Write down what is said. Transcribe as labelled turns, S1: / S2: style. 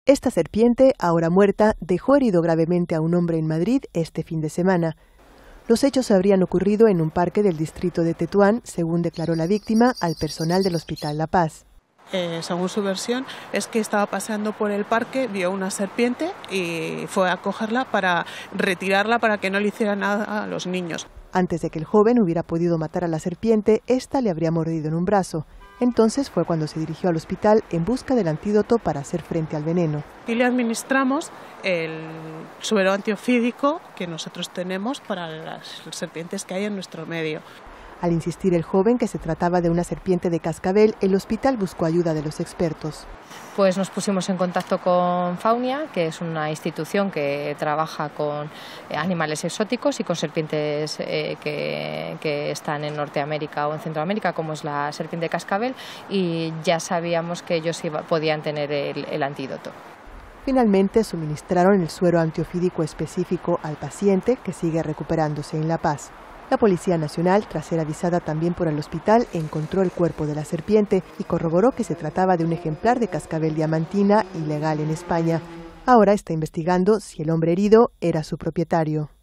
S1: Esta serpiente, ahora muerta, dejó herido gravemente a un hombre en Madrid este fin de semana. Los hechos habrían ocurrido en un parque del distrito de Tetuán, según declaró la víctima al personal del Hospital La Paz.
S2: Según su versión, es que estaba paseando por el parque, vio una serpiente y fue a cogerla para retirarla para que no le hiciera nada a los niños.
S1: Antes de que el joven hubiera podido matar a la serpiente, ésta le habría mordido en un brazo. Entonces fue cuando se dirigió al hospital en busca del antídoto para hacer frente al veneno.
S2: Y le administramos el suero antiofídico que nosotros tenemos para las serpientes que hay en nuestro medio.
S1: Al insistir el joven que se trataba de una serpiente de cascabel, el hospital buscó ayuda de los expertos.
S3: Pues nos pusimos en contacto con Faunia, que es una institución que trabaja con animales exóticos y con serpientes que están en Norteamérica o en Centroamérica, como es la serpiente cascabel, y ya sabíamos que ellos podían tener el antídoto.
S1: Finalmente suministraron el suero antiofídico específico al paciente, que sigue recuperándose en La Paz. La Policía Nacional, tras ser avisada también por el hospital, encontró el cuerpo de la serpiente y corroboró que se trataba de un ejemplar de cascabel diamantina ilegal en España. Ahora está investigando si el hombre herido era su propietario.